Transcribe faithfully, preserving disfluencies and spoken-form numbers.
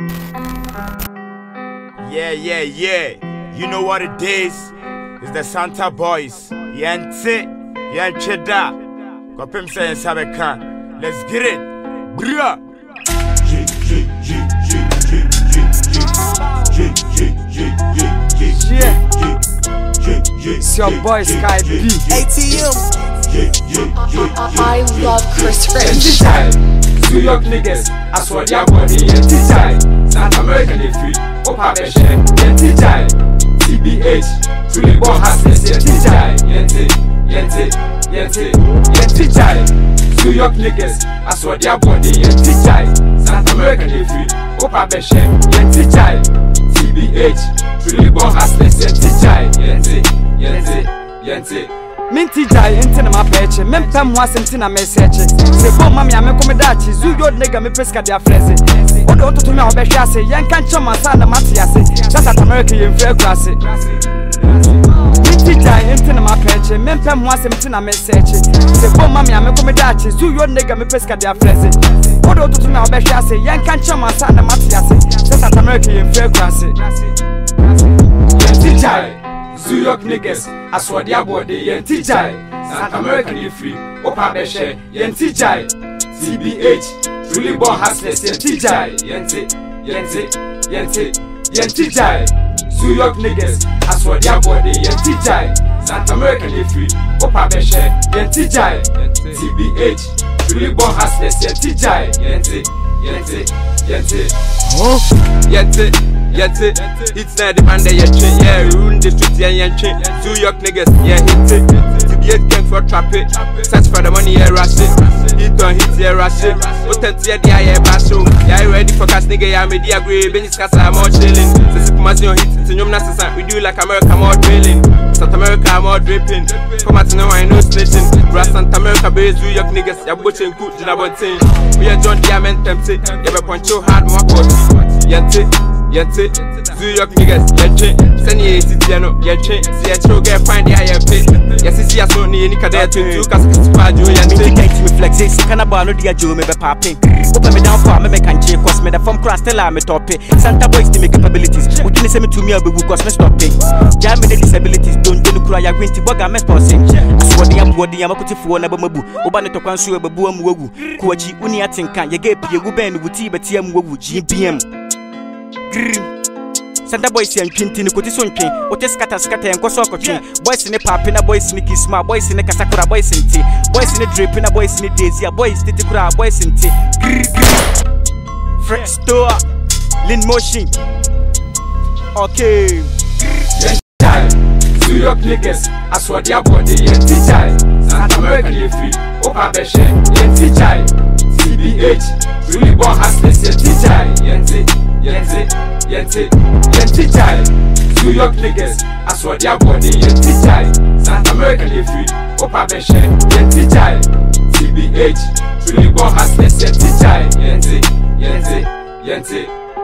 Yeah, yeah, yeah. You know what it is? It's the Santa Boys. Yente, Yancheda. Kopim saying Sabeka. Let's get it. Bruh. It's your boy Sky B. A T M. I love Chris Rich. New York niggas, I swear their body and T J. South American they free, Opa Beshe, and T J. T B H, truly born hustlers and T J. Yente, Yente, Yente, Yente J. New York niggas, I swear their body and T J. South American they free, Opa Beshe, and T J. T B H, truly born hustlers and T J. Yente, Yente, Yente. Minty jai into my patch, Mempam was in a message. Say, oh, mammy, I'm a comedachi, zoo your nigga, me pesca their friends. Odo to me, I'll be say, young can't show my son, Matias, just at American fair grass. Minty jai into my patch, Mempam was in a message. Say, oh, mammy, I'm a comedachi, zoo your nigga, me pesca their friends. Odo to me, I'll be say, young can't show my son, Matias, just at American fair grass. Minty jai. New York niggas, I swear their body and T J. South American you free, Opa Beshe, and T J. T B H, truly born hustlers and T J. Yente, Yente, Yente, Yente J. New York niggas, I swear their body and T J. South American you free, Opa Beshe, and T J. T B H, truly born hustlers and T J. Yente, Yente, Yente, oh, Yente. Yente, it's not the man that you train, yeah, ruin the street, yeah, yeah, train. New York niggas, yeah, hit it. T B H gang for trap it. Search for the money, yeah, rush it. Hit on hit, yeah, rush it. Potent, yeah, yeah, bash show. Yeah, ready for cast, nigga, yeah, media grey. Benny's cast, I'm all chilling. This is Kumasi on hit, it's in your nasa, we do like America, more drilling. South America, more dripping. Come out to know I know snitching. Brass Santa America, based New York niggas, yeah, butching good, Jinabontin. We are John Diamond tempted. Yeah, but poncho hard, more forty. Yente. Yente, New York niggas, yente. Send ye city, no, yente. See a true girl, find the I M P. Yes, see a son, any cadet to do, cause it's bad, you yente. Me flex, you can about no dear Joe, me be popping. Open me down for me, make and check, cause me the from class, tell I'm a topic. Santa Boys to make capabilities. Would you send me to me, I'll be cause me stopping. Jam me the disabilities, don't do cry, you're going to bug a mess passing. So the young body, I'm a putty for another mabu. Oban to consume a boom wogu. Kuachi, Unia Tinkan, you get P. Uben with T, but T M wogu, G B M. Santa Boys and Quintin, Cotisson King, or Tescata Scatter and Kosoko King, boys in a papina, boys in a kiss, my boys in a Casacura, boys in tea, boys in a drip, and a boys in a daisy, boys in the boys in tea. Fresh store, Lin Motion. Okay. New York niggas, I swear their body and T J. South American you free, Opa Beshe, and T J. T B H, really born hustlers and T J. Yente, Yente, Yente, Yente J. New York niggas, I swear their body and T J. South American you free, Opa Beshe, and T J. T B H, really born hustlers and T J. Yente, Yente, Yente.